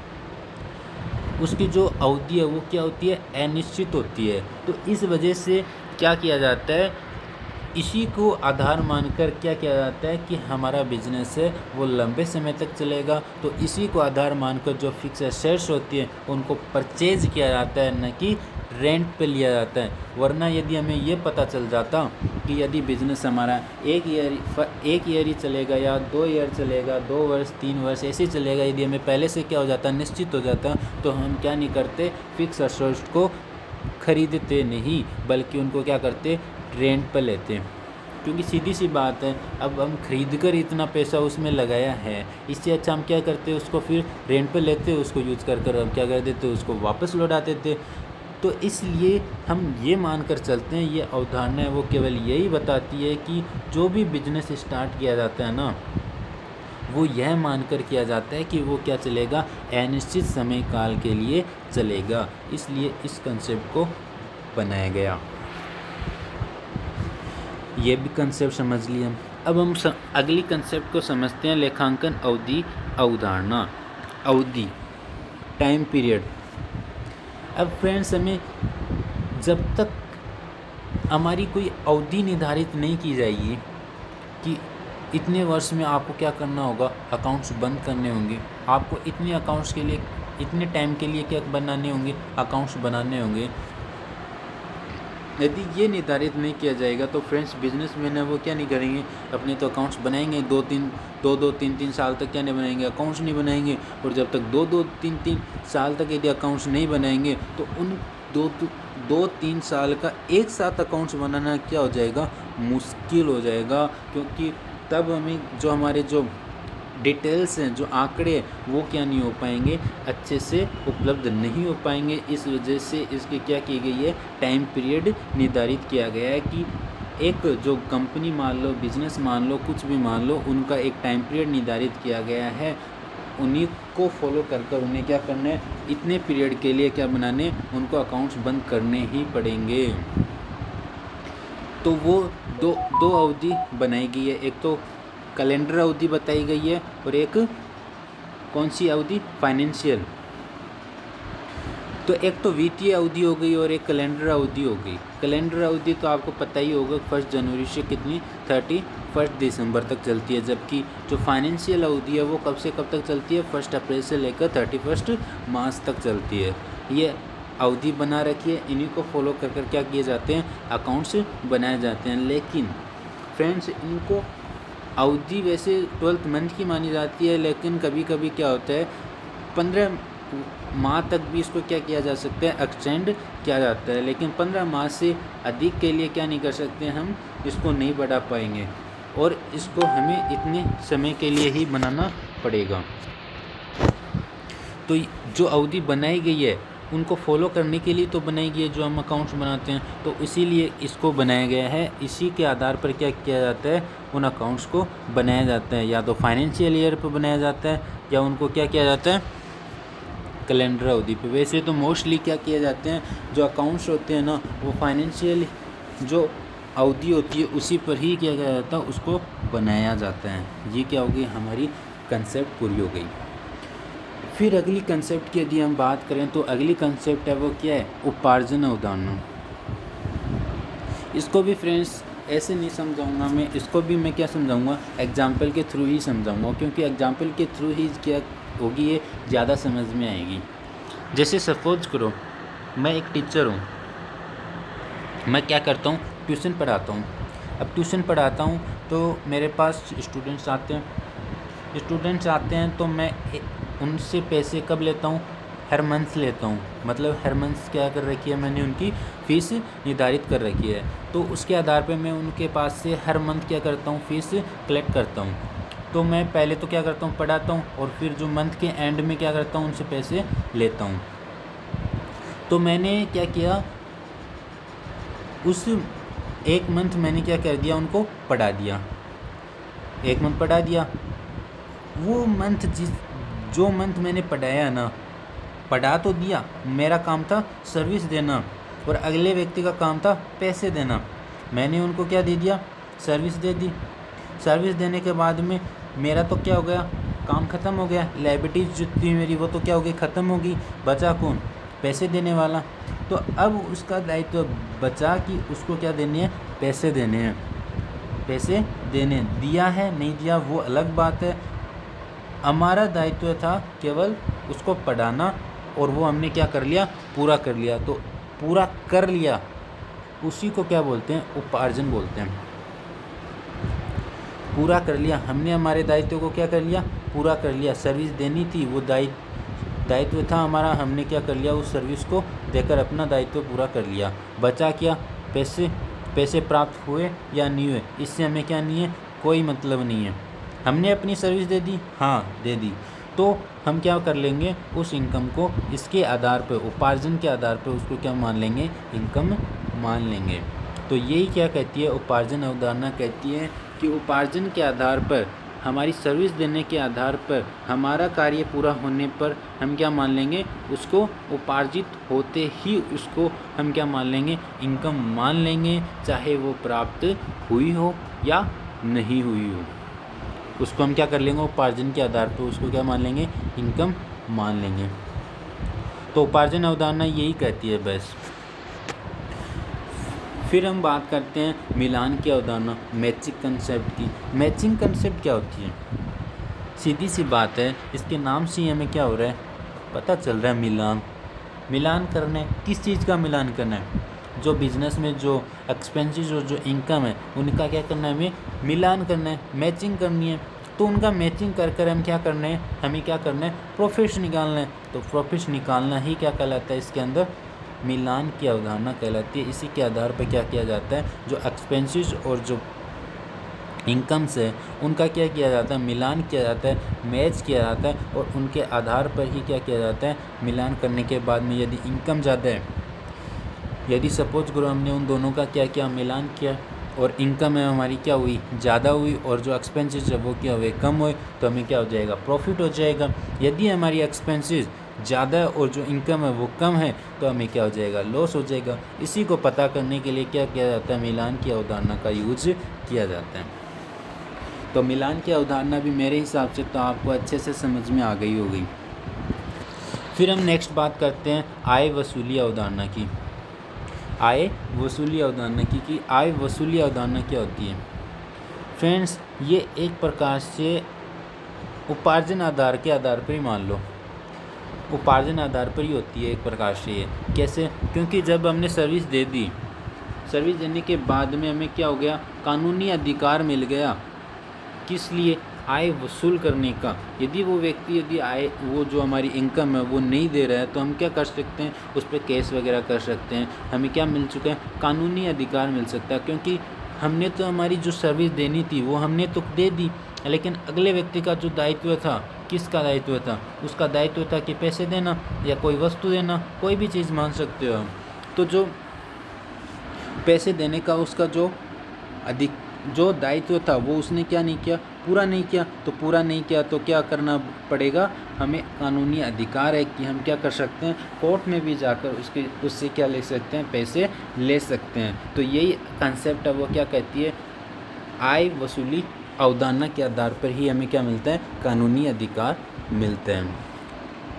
S1: उसकी जो अवधि है वो क्या होती है, अनिश्चित होती है। तो इस वजह से क्या किया जाता है, इसी को आधार मानकर क्या किया जाता है कि हमारा बिजनेस है वो लंबे समय तक चलेगा। तो इसी को आधार मानकर जो फिक्स एसेट्स होती है उनको परचेज किया जाता है, न कि रेंट पे लिया जाता है। वरना यदि हमें ये पता चल जाता कि यदि बिज़नेस हमारा एक ईयर एक ईयर ही चलेगा या दो ईयर चलेगा, दो वर्ष तीन वर्ष ऐसे ही चलेगा, यदि हमें पहले से क्या हो जाता, निश्चित हो जाता, तो हम क्या नहीं करते, फिक्स एसेट्स को खरीदते नहीं, बल्कि उनको क्या करते, रेंट पर लेते हैं। क्योंकि सीधी सी बात है, अब हम खरीद कर इतना पैसा उसमें लगाया है, इससे अच्छा हम क्या करते, उसको फिर रेंट पर लेते, उसको यूज़ कर कर हम क्या कर देते, उसको वापस लौटा देते। तो इसलिए हम ये मानकर चलते हैं, ये अवधारणा है वो केवल यही बताती है कि जो भी बिजनेस स्टार्ट किया जाता है ना, वो यह मानकर किया जाता है कि वो क्या चलेगा, अनिश्चित समय काल के लिए चलेगा। इसलिए इस कंसेप्ट को बनाया गया। ये भी कंसेप्ट समझ लिया। अब हम स, अगली कंसेप्ट को समझते हैं, लेखांकन अवधि अवधारणा। अवधि, टाइम पीरियड। अब फ्रेंड्स हमें जब तक हमारी कोई अवधि निर्धारित नहीं की जाएगी कि इतने वर्ष में आपको क्या करना होगा, अकाउंट्स बंद करने होंगे, आपको इतने अकाउंट्स के लिए इतने टाइम के लिए क्या बनाने होंगे, अकाउंट्स बनाने होंगे, यदि ये निर्धारित नहीं किया जाएगा तो फ्रेंड्स बिजनेसमैन है वो क्या नहीं करेंगे, अपने तो अकाउंट्स बनाएंगे, दो तीन दो दो तीन तीन साल तक क्या नहीं बनाएंगे, अकाउंट्स नहीं बनाएंगे। और जब तक दो दो तीन तीन साल तक यदि अकाउंट्स नहीं बनाएंगे तो उन दो दो तीन साल का एक साथ अकाउंट्स बनाना क्या हो जाएगा, मुश्किल हो जाएगा। क्योंकि तब हमें जो हमारे जो डिटेल्स हैं, जो आंकड़े वो क्या नहीं हो पाएंगे, अच्छे से उपलब्ध नहीं हो पाएंगे। इस वजह से इसकी क्या की गई है, टाइम पीरियड निर्धारित किया गया है कि एक जो कंपनी मान लो, बिजनेस मान लो, कुछ भी मान लो, उनका एक टाइम पीरियड निर्धारित किया गया है। उन्हीं को फॉलो कर कर उन्हें क्या करना है, इतने पीरियड के लिए क्या बनाने, उनको अकाउंट्स बंद करने ही पड़ेंगे। तो वो दो दो अवधि बनाई गई है, एक तो कैलेंडर अवधि बताई गई है और एक कौन सी अवधि, फाइनेंशियल। तो एक तो वित्तीय अवधि हो गई और एक कैलेंडर अवधि हो गई। कैलेंडर अवधि तो आपको पता ही होगा, फर्स्ट जनवरी से कितनी थर्टी फर्स्ट दिसंबर तक चलती है, जबकि जो फाइनेंशियल अवधि है वो कब से कब तक चलती है, फर्स्ट अप्रैल से लेकर थर्टी फर्स्ट मार्च तक चलती है। ये अवधि बना रखी है, इन्हीं को फॉलो कर कर क्या किए जाते हैं, अकाउंट्स बनाए जाते हैं। लेकिन फ्रेंड्स इनको अवधि वैसे ट्वेल्थ मंथ की मानी जाती है, लेकिन कभी कभी क्या होता है, पंद्रह माह तक भी इसको क्या किया जा सकता है, एक्सटेंड किया जाता है। लेकिन पंद्रह माह से अधिक के लिए क्या नहीं कर सकते, हम इसको नहीं बढ़ा पाएंगे और इसको हमें इतने समय के लिए ही बनाना पड़ेगा। तो जो अवधि बनाई गई है उनको फॉलो करने के लिए तो बनाई गई है, जो हम अकाउंट्स बनाते हैं, तो इसीलिए इसको बनाया गया है। इसी के आधार पर क्या किया जाता है, उन अकाउंट्स को बनाया जाता है, या तो फाइनेंशियल ईयर पर बनाया जाता है या उनको क्या किया जाता है, कैलेंडर अवधि पे। वैसे तो मोस्टली क्या किया जाते हैं, जो अकाउंट्स होते हैं ना, वो फाइनेंशियल जो अवधि होती है उसी पर ही क्या किया जाता है, उसको बनाया जाता है। ये क्या होगी, हमारी कंसेप्ट पूरी हो गई। फिर अगली कंसेप्ट की यदि हम बात करें तो अगली कंसेप्ट है वो क्या है, उपार्जन अवधारणा। इसको भी फ्रेंड्स ऐसे नहीं समझाऊंगा मैं, इसको भी मैं क्या समझाऊंगा, एग्जाम्पल के थ्रू ही समझाऊंगा, क्योंकि एग्जाम्पल के थ्रू ही क्या होगी ये ज़्यादा समझ में आएगी। जैसे सपोज करो मैं एक टीचर हूँ, मैं क्या करता हूँ, ट्यूशन पढ़ाता हूँ। अब ट्यूशन पढ़ाता हूँ तो मेरे पास स्टूडेंट्स आते हैं, स्टूडेंट्स आते हैं तो मैं उनसे पैसे कब लेता हूँ, हर मंथ लेता हूँ। मतलब हर मंथ क्या कर रखी है मैंने, उनकी फ़ीस निर्धारित कर रखी है। तो उसके आधार पे मैं उनके पास से हर मंथ क्या करता हूँ, फ़ीस कलेक्ट करता हूँ। तो मैं पहले तो क्या करता हूँ, पढ़ाता हूँ, और फिर जो मंथ के एंड में क्या करता हूँ, उनसे पैसे लेता हूँ। तो मैंने क्या किया, उस एक मंथ मैंने क्या कर दिया, उनको पढ़ा दिया, एक मंथ पढ़ा दिया। वो मंथ जिस जो मंथ मैंने पढ़ाया ना, पढ़ा तो दिया, मेरा काम था सर्विस देना, और अगले व्यक्ति का काम था पैसे देना। मैंने उनको क्या दे दिया, सर्विस दे दी। सर्विस देने के बाद में मेरा तो क्या हो गया, काम ख़त्म हो गया। लायबिलिटीज जो थी मेरी वो तो क्या हो गई, ख़त्म हो गई। बचा कौन, पैसे देने वाला। तो अब उसका दायित्व बचा कि उसको क्या देने हैं, पैसे देने हैं। पैसे देने दिया है नहीं दिया वो अलग बात है। हमारा दायित्व था केवल उसको पढ़ाना, और वो हमने क्या कर लिया, पूरा कर लिया। तो पूरा कर लिया उसी को क्या बोलते हैं, उपार्जन बोलते हैं। पूरा कर लिया, हमने हमारे दायित्व को क्या कर लिया, पूरा कर लिया। सर्विस देनी थी, वो दायित्व दायित्व था हमारा, हमने क्या कर लिया, उस सर्विस को देकर अपना दायित्व पूरा कर लिया। बचा क्या, पैसे। पैसे प्राप्त हुए या नहीं हुए इससे हमें क्या नहीं है, कोई मतलब नहीं है। हमने अपनी सर्विस दे दी, हाँ दे दी, तो हम क्या कर लेंगे, उस इनकम को इसके आधार पर, उपार्जन के आधार पर उसको क्या मान लेंगे, इनकम मान लेंगे। तो यही क्या कहती है, उपार्जन अवधारणा कहती है कि उपार्जन के आधार पर, हमारी सर्विस देने के आधार पर, हमारा कार्य पूरा होने पर हम क्या मान लेंगे, उसको उपार्जित होते ही उसको हम क्या मान लेंगे, इनकम मान लेंगे, चाहे वो प्राप्त हुई हो या नहीं हुई हो। उसको हम क्या कर लेंगे, उपार्जन के आधार पर उसको क्या मान लेंगे, इनकम मान लेंगे। तो उपार्जन अवधारणा यही कहती है बस। फिर हम बात करते हैं मिलान की अवधारणा, मैचिंग कंसेप्ट की। मैचिंग कंसेप्ट क्या होती है, सीधी सी बात है, इसके नाम से ही हमें क्या हो रहा है, पता चल रहा है, मिलान। मिलान करना है, किस चीज़ का मिलान करना है, जो बिज़नेस में जो एक्सपेंसेस और जो इनकम है उनका क्या करना है, हमें मिलान करना है, मैचिंग करनी है। तो उनका मैचिंग कर कर हम क्या करना है, हमें क्या करना है, प्रॉफिट्स निकालना है। तो प्रॉफिट्स निकालना ही क्या कहलाता है, इसके अंदर मिलान की अवधारणा कहलाती है। इसी के आधार पर क्या किया जाता है, जो एक्सपेंसेस और जो इनकम्स है उनका क्या किया जाता है, मिलान किया जाता है, मैच किया जाता है, और उनके आधार पर ही क्या किया जाता है, मिलान करने के बाद में यदि इनकम ज़्यादा है, यदि सपोज करो हमने उन दोनों का क्या किया, मिलान किया, और इनकम है हमारी क्या हुई, ज़्यादा हुई, और जो एक्सपेंसेस है वो क्या हुए, कम हुए, तो हमें क्या हो जाएगा, प्रॉफिट हो जाएगा। यदि हमारी एक्सपेंसेस ज़्यादा है और जो इनकम है वो कम है, तो हमें क्या हो जाएगा, लॉस हो जाएगा। इसी को पता करने के लिए क्या किया जाता है, मिलान की अवधारणा का यूज किया जाता है। तो मिलान की अवधारणा भी मेरे हिसाब से तो आपको अच्छे से समझ में आ गई होगी। फिर हम नेक्स्ट बात करते हैं आय वसूली अवधारणा की। आय वसूली अवधारणा की कि आय वसूली अवधारणा क्या होती है। फ्रेंड्स, ये एक प्रकार से उपार्जन आधार के आधार पर ही मान लो, उपार्जन आधार पर ही होती है एक प्रकार से। ये कैसे, क्योंकि जब हमने सर्विस दे दी, सर्विस देने के बाद में हमें क्या हो गया, कानूनी अधिकार मिल गया, किस लिए, आय वसूल करने का। यदि वो व्यक्ति यदि आय वो जो हमारी इनकम है वो नहीं दे रहा है, तो हम क्या कर सकते हैं, उस पर केस वगैरह कर सकते हैं। हमें क्या मिल चुका है, कानूनी अधिकार मिल सकता है, क्योंकि हमने तो हमारी जो सर्विस देनी थी वो हमने तो दे दी, लेकिन अगले व्यक्ति का जो दायित्व था, किसका दायित्व था, उसका दायित्व था कि पैसे देना या कोई वस्तु देना, कोई भी चीज़ मान सकते हो। तो जो पैसे देने का उसका जो अधिक जो दायित्व था वो उसने क्या नहीं किया, पूरा नहीं किया। तो पूरा नहीं किया तो क्या करना पड़ेगा, हमें कानूनी अधिकार है कि हम क्या कर सकते हैं, कोर्ट में भी जाकर उसके उससे क्या ले सकते हैं, पैसे ले सकते हैं। तो यही कंसेप्ट है, वो क्या कहती है, आय वसूली अवधारणा के आधार पर ही हमें क्या मिलता है, कानूनी अधिकार मिलते हैं।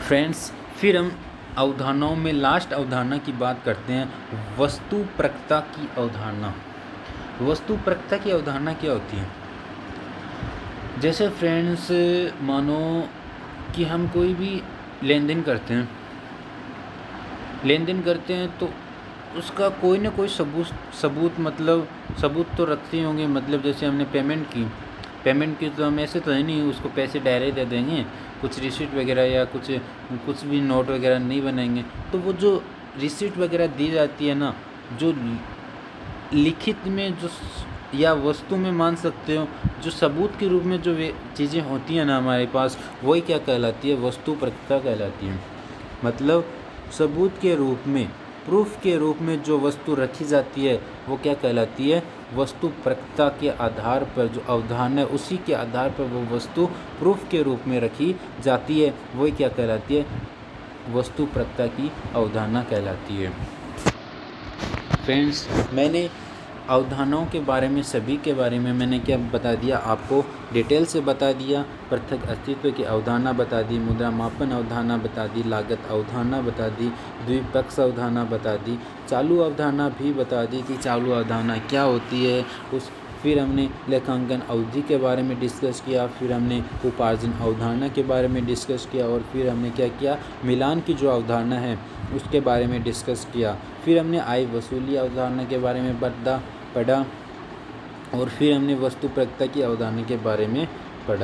S1: फ्रेंड्स, फिर हम अवधारणाओं में लास्ट अवधारणा की बात करते हैं, वस्तुपरकता की अवधारणा। वस्तुपरकता की अवधारणा क्या होती है? जैसे फ्रेंड्स, मानो कि हम कोई भी लेन देन करते हैं लेन देन करते हैं तो उसका कोई ना कोई सबूत सबूत मतलब सबूत तो रखते ही होंगे। मतलब जैसे हमने पेमेंट की पेमेंट की तो हम ऐसे तो है नहीं उसको पैसे डायरेक्ट दे देंगे, कुछ रिसीट वगैरह या कुछ कुछ भी नोट वगैरह नहीं बनाएंगे। तो वो जो रिसीट वगैरह दी जाती है ना, जो लिखित में जो या वस्तु में मान सकते हो, जो सबूत के रूप में जो वे चीज़ें होती हैं ना हमारे पास, वही क्या कहलाती है? वस्तुपरकता कहलाती है। मतलब सबूत के रूप में, प्रूफ के रूप में जो वस्तु रखी जाती है वो क्या कहलाती है? वस्तुपरकता के आधार पर जो अवधारणा है उसी के आधार पर वो वस्तु प्रूफ के रूप में रखी जाती है, वही क्या कहलाती है? वस्तुपरकता की अवधारणा कहलाती है। फ्रेंड्स, मैंने अवधारणाओं के बारे में, सभी के बारे में मैंने क्या बता दिया आपको? डिटेल से बता दिया। पृथक अस्तित्व की अवधारणा बता दी, मुद्रा मापन अवधारणा बता दी, लागत अवधारणा बता दी, द्विपक्ष अवधारणा बता दी, चालू अवधारणा भी बता दी कि चालू अवधारणा क्या होती है। उस फिर हमने लेखांकन अवधि के बारे में डिस्कस किया, फिर हमने उपार्जन अवधारणा के बारे में डिस्कस किया, और फिर हमने क्या किया? मिलान की जो अवधारणा है उसके बारे में डिस्कस किया। फिर हमने आय वसूली अवधारणा के बारे में पढ़ा पढ़ा और फिर हमने वस्तुपरकता की अवधारणा के बारे में पढ़ा।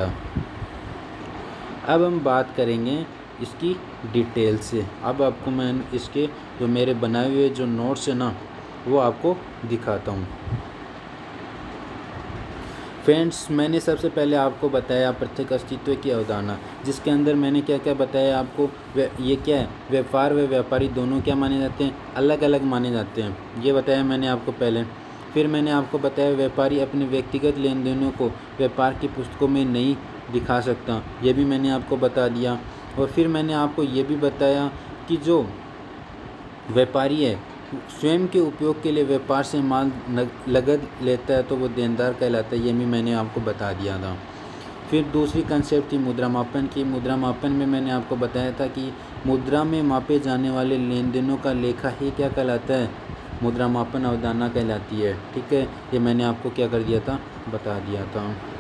S1: अब हम बात करेंगे इसकी डिटेल से। अब आपको मैं इसके जो मेरे बनाए हुए जो नोट्स है ना, वो आपको दिखाता हूँ। फ्रेंड्स, मैंने सबसे पहले आपको बताया पृथक अस्तित्व की अवधारणा, जिसके अंदर मैंने क्या क्या बताया आपको? ये क्या है? व्यापार व व्यापारी दोनों क्या माने जाते हैं? अलग अलग माने जाते हैं, ये बताया मैंने आपको पहले। फिर मैंने आपको बताया व्यापारी अपने व्यक्तिगत लेन देनों को व्यापार की पुस्तकों में नहीं दिखा सकता, ये भी मैंने आपको बता दिया। और फिर मैंने आपको ये भी बताया कि जो व्यापारी है स्वयं के उपयोग के लिए व्यापार से माल लगद लेता है तो वो देनदार कहलाता है, ये भी मैंने आपको बता दिया था। फिर दूसरी कंसेप्ट थी मुद्रा मापन की। मुद्रा मापन में मैंने आपको बताया था कि मुद्रा में मापे जाने वाले लेन देनों का लेखा ही क्या कहलाता है? मुद्रा मापन अवधारणा कहलाती है। ठीक है, ये मैंने आपको क्या कर दिया था? बता दिया था।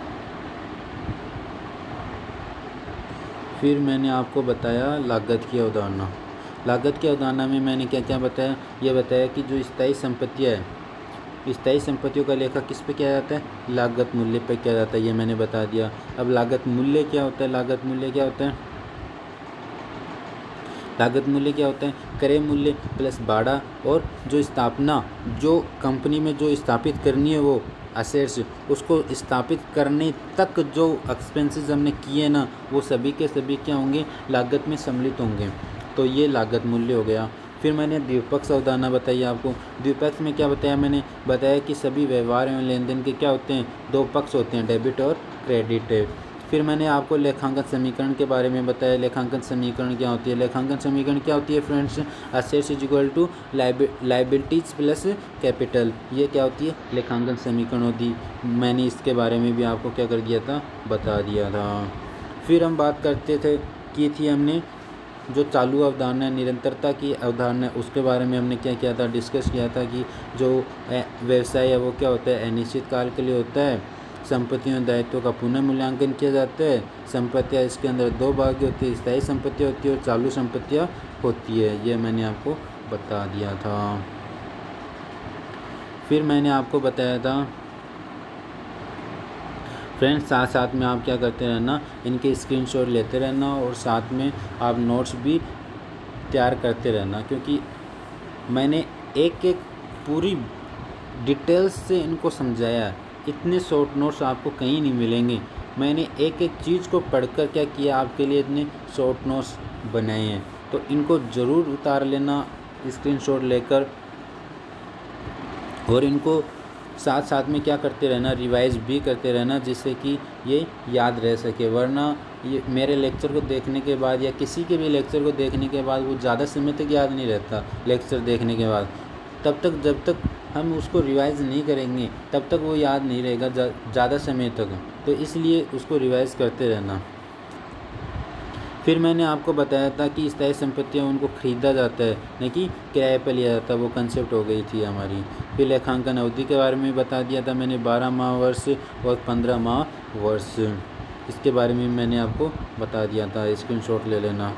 S1: फिर मैंने आपको बताया लागत की अवधारणा। लागत की अवधारणा में मैंने क्या क्या बताया? ये बताया कि जो स्थायी संपत्तियाँ है, स्थायी संपत्तियों का लेखा किस पे किया जाता है? लागत मूल्य पे किया जाता है, ये मैंने बता दिया। अब लागत मूल्य क्या होता है? लागत मूल्य क्या होता है? लागत मूल्य क्या होता है? क्रय मूल्य प्लस भाड़ा और जो स्थापना, जो कंपनी में जो स्थापित करनी है वो असेट्स, उसको स्थापित करने तक जो एक्सपेंसेस हमने किए ना, वो सभी के सभी क्या होंगे? लागत में सम्मिलित होंगे। तो ये लागत मूल्य हो गया। फिर मैंने द्विपक्ष अवधारणा बताई आपको। द्विपक्ष में क्या बताया मैंने? बताया कि सभी व्यवहार एवं लेन देन के क्या होते हैं? दो पक्ष होते हैं, डेबिट और क्रेडिट। फिर मैंने आपको लेखांकन समीकरण के बारे में बताया। लेखांकन समीकरण क्या होती है? लेखांकन समीकरण क्या होती है friends? Assets is equal to liabilities plus capital, ये क्या होती है? लेखांकन समीकरण होती। मैंने इसके बारे में भी आपको क्या कर दिया था? बता दिया था। फिर हम बात करते थे की थी हमने जो चालू अवधारणा, निरंतरता की अवधारणा, उसके बारे में हमने क्या किया था? डिस्कस किया था कि जो व्यवसाय है वो क्या होता है? अनिश्चित काल के लिए होता है। संपत्तियों दायित्वों का पुनः मूल्यांकन किया जाता है। संपत्तियाँ इसके अंदर दो भाग होती है, स्थायी संपत्तियाँ होती है और चालू संपत्तियाँ होती है, ये मैंने आपको बता दिया था। फिर मैंने आपको बताया था फ्रेंड्स, साथ साथ में आप क्या करते रहना, इनके स्क्रीनशॉट लेते रहना और साथ में आप नोट्स भी तैयार करते रहना, क्योंकि मैंने एक एक पूरी डिटेल्स से इनको समझाया। इतने शॉर्ट नोट्स आपको कहीं नहीं मिलेंगे। मैंने एक एक चीज़ को पढ़कर क्या किया, आपके लिए इतने शॉर्ट नोट्स बनाए हैं। तो इनको ज़रूर उतार लेना स्क्रीनशॉट लेकर, और इनको साथ साथ में क्या करते रहना, रिवाइज भी करते रहना, जिससे कि ये याद रह सके। वरना ये मेरे लेक्चर को देखने के बाद या किसी के भी लेक्चर को देखने के बाद वो ज़्यादा समय तक याद नहीं रहता। लेक्चर देखने के बाद तब तक जब तक हम उसको रिवाइज नहीं करेंगे तब तक वो याद नहीं रहेगा ज़्यादा समय तक। तो इसलिए उसको रिवाइज करते रहना। फिर मैंने आपको बताया था कि स्थायी संपत्तियाँ उनको खरीदा जाता है, न कि किराए पर लिया जाता है। वो कंसेप्ट हो गई थी हमारी। फिर लेखांकन अवधि के बारे में बता दिया था मैंने, बारह माह वर्ष और पंद्रह माह वर्ष, इसके बारे में मैंने आपको बता दिया था, स्क्रीनशॉट ले लेना।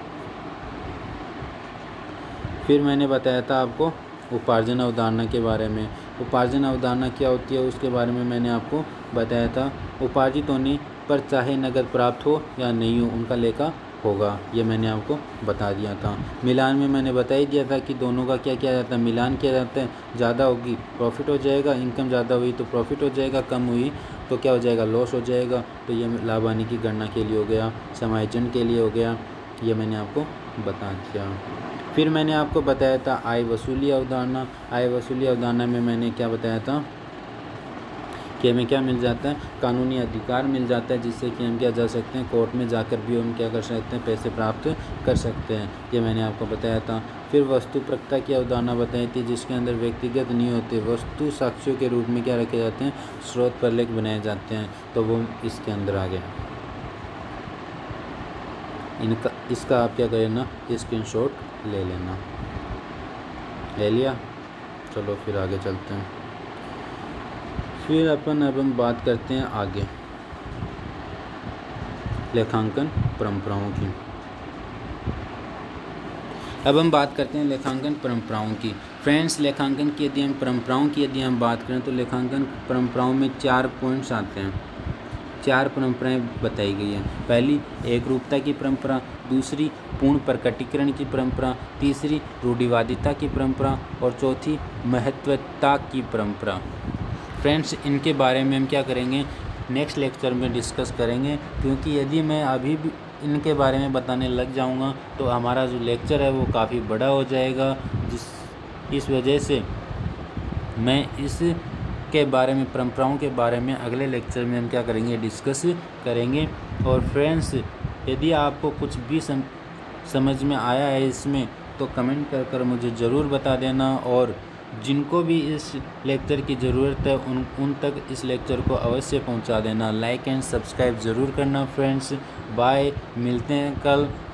S1: फिर मैंने बताया था आपको उपार्जन अवधारणा के बारे में। उपार्जन अवधारणा क्या होती है उसके बारे में मैंने आपको बताया था। उपार्जित होने पर चाहे नकद प्राप्त हो या नहीं हो, उनका लेखा होगा, ये मैंने आपको बता दिया था। मिलान में मैंने बता ही दिया था कि दोनों का क्या किया जाता है, मिलान किया जाता है। ज़्यादा होगी प्रॉफिट हो जाएगा, इनकम ज़्यादा हुई तो प्रॉफिट हो जाएगा, कम हुई तो क्या हो जाएगा, लॉस हो जाएगा। तो ये लाभ हानि की गणना के लिए हो गया, समायोजन के लिए हो गया, ये मैंने आपको बता दिया। फिर मैंने आपको बताया था आय वसूली अवधारणा। आय वसूली अवधारणा में मैंने क्या बताया था कि हमें क्या मिल जाता है, कानूनी अधिकार मिल जाता है, जिससे कि हम क्या जा सकते हैं, कोर्ट में जाकर भी हम क्या कर सकते हैं, पैसे प्राप्त कर सकते हैं, ये मैंने आपको बताया था। फिर वस्तुपरकता की अवधारणा बताई थी, जिसके अंदर व्यक्तिगत नहीं होते, वस्तु साक्ष्यों के रूप में क्या रखे जाते हैं, स्रोत पर लेख बनाए जाते हैं, तो वो इसके अंदर आ गया। इनका इसका आप क्या करें, स्क्रीनशॉट ले लेना। ले लिया, चलो फिर आगे चलते हैं। फिर अपन अब हम बात करते हैं आगे लेखांकन परंपराओं की। अब हम बात करते हैं लेखांकन परंपराओं की। फ्रेंड्स, लेखांकन की यदि हम परंपराओं की यदि हम बात करें तो लेखांकन परंपराओं में चार पॉइंट्स आते हैं, चार परंपराएं बताई गई हैं। पहली एक रूपता की परंपरा, दूसरी पूर्ण प्रकटीकरण की परंपरा, तीसरी रूढ़िवादिता की परंपरा और चौथी महत्वता की परंपरा। फ्रेंड्स, इनके बारे में हम क्या करेंगे, नेक्स्ट लेक्चर में डिस्कस करेंगे, क्योंकि यदि मैं अभी भी इनके बारे में बताने लग जाऊंगा तो हमारा जो लेक्चर है वो काफ़ी बड़ा हो जाएगा, जिस इस वजह से मैं इस के बारे में, परंपराओं के बारे में अगले लेक्चर में हम क्या करेंगे, डिस्कस करेंगे। और फ्रेंड्स, यदि आपको कुछ भी सम, समझ में आया है इसमें तो कमेंट कर कर मुझे ज़रूर बता देना, और जिनको भी इस लेक्चर की ज़रूरत है उन उन तक इस लेक्चर को अवश्य पहुंचा देना। लाइक एंड सब्सक्राइब ज़रूर करना फ्रेंड्स। बाय, मिलते हैं कल।